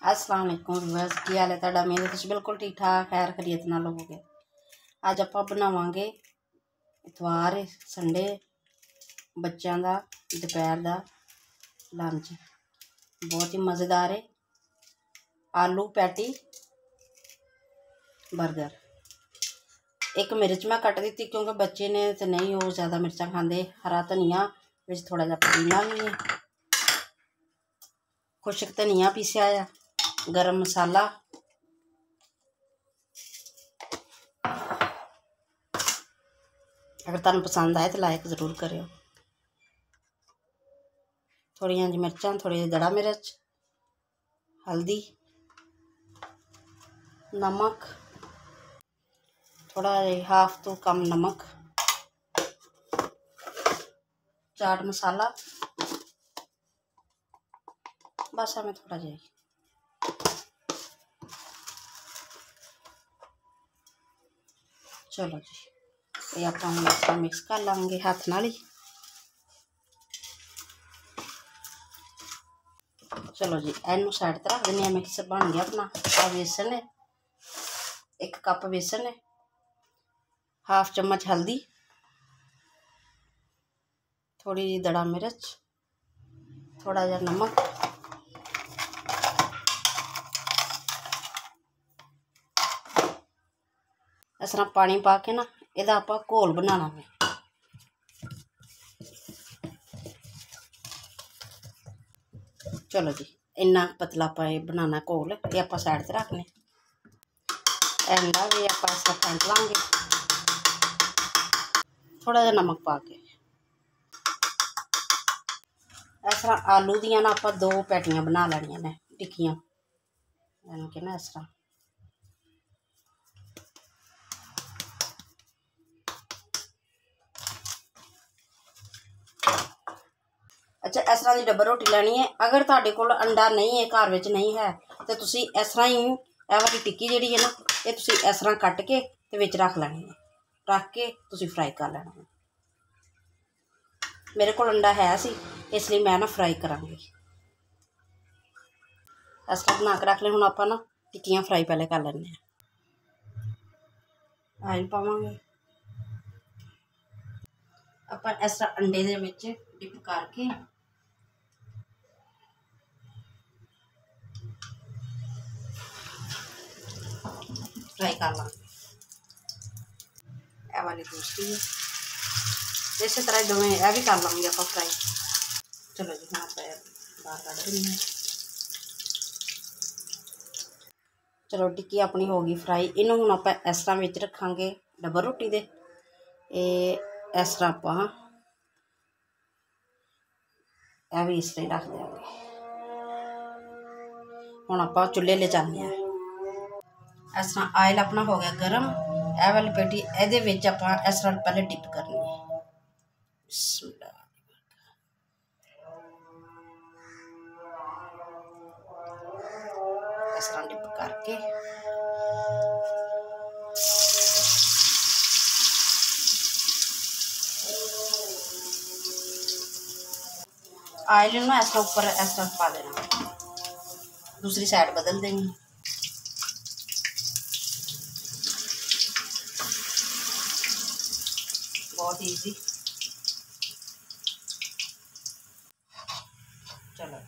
अस्सलाम वालेकुम व्यूअर्स, की हाल है तुहाडा? मेरे तुसीं बिल्कुल ठीक ठाक खैर खरीत नाल होवोगे। अज आपां बनावांगे इतवार संडे बच्चों का दोपहर का लंच। बहुत ही मज़ेदार है आलू पैटी बर्गर। एक मिर्च मैं कट दी क्योंकि बच्चे ने तो नहीं वो ज़्यादा मिर्चा खाते। हरा धनिया विच थोड़ा जिहा पुदीना भी है, खुश्क धनिया पीसिया है, गरम मसाला, अगर तुहानूं पसंद आए तो लाइक जरूर करियो। थोड़ी जी मिर्चां, थोड़ी जी दड़ा मिर्च, हल्दी, नमक, थोड़ा हाफ तो कम नमक, चाट मसाला, बस हमें थोड़ा जी। चलो जी, ये आप मिक्स कर लेंगे हाथ नाल ही। चलो जी, इनू साइड पर रख दें। मिक्सर बन गया अपना। बेसन है, 1 कप बेसन है, हाफ चम्मच हल्दी, थोड़ी जी दड़ा मिर्च, थोड़ा जा नमक, इस तरह पानी पा के ना इहदा आपां घोल बनाना है। चलो जी, इन्ना पतला आपां बनाना घोल। ये आपां साइड ते रखने। एंडा भी आपां इस तरह फेंट लांगे थोड़ा जा नमक पा के। इस तरह आलू दियां ना आपां 2 पैटियां बना लैनियां ने, टिक्कियां यानी कि ना इस तरह। अच्छा, इस तरह की डब्बा रोटी लैनी है। अगर तुहाडे कोल अंडा नहीं है, घर विच नहीं है, तो तुसीं इस तरह ही यह वाली टिक्की जिहड़ी है ना, ये तुसीं इस तरह कट के ते विच रख लैनी है। रख के तुसीं फ्राई कर लेना है। मेरे कोल अंडा है सी, इसलिए मैं ना फ्राई करांगी। इस तरह बना के रख लें। हुण आपां ना टिक्कियां फ्राई पहले कर लैंदे हैं। आयल पावांगे आपां इस तरह अंडे दे विच डिप करके फ्राई कर लांगे। यह वाली दूसरी है, इस तरह दोवें यह भी कर लेंगे आप फ्राई। चलो जी, हाँ बाहर कढ़ देंगे। चलो टिक्की अपनी हो गई फ्राई। इनू हुण आप इस तरह विच रखांगे डब्बा रोटी दे। इस तरह आप भी इस तरह रख देंगे। हुण आप चुल्हे ले चलने हैं। इस तरह आयल अपना हो गया गर्म। यह वाली पेटी ये आप इस तरह पहले डिप करनी है। इस तरह डिप करके आयल ना इस तरह ऊपर इस तरह पा देना। दूसरी साइड बदल देंगे। बहुत ईजी। चलो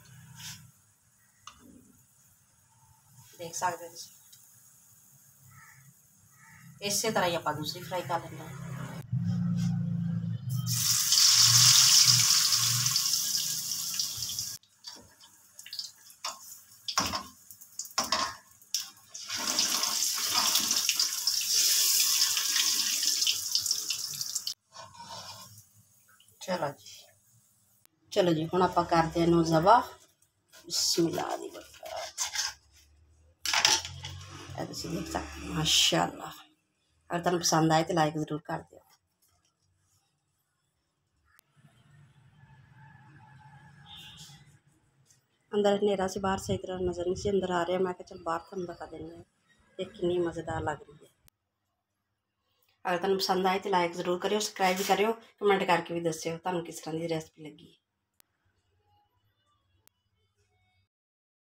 देख सकते हो, इस तरह ही आप दूसरी फ्राई कर लेंगे। चलो जी, हुण आप करते हैं ज़बा। बिस्मिल्लाह दी बरकत। देख सकते माशाअल्लाह। अगर तुहानूं पसंद आए तो लाइक जरूर कर दियो। अंदर हनेरा से बाहर सही तरह नज़र नहीं से अंदर आ रहा। मैं चल बाहर तुहानूं दिखा देनी है ये कितनी मज़ेदार लग रही है। अगर तुहानूं पसंद आए तो लाइक जरूर करियो, सबसक्राइब भी करियो, कमेंट करके भी दस्सियो तुहानूं किस तरह की रेसिपी लगी।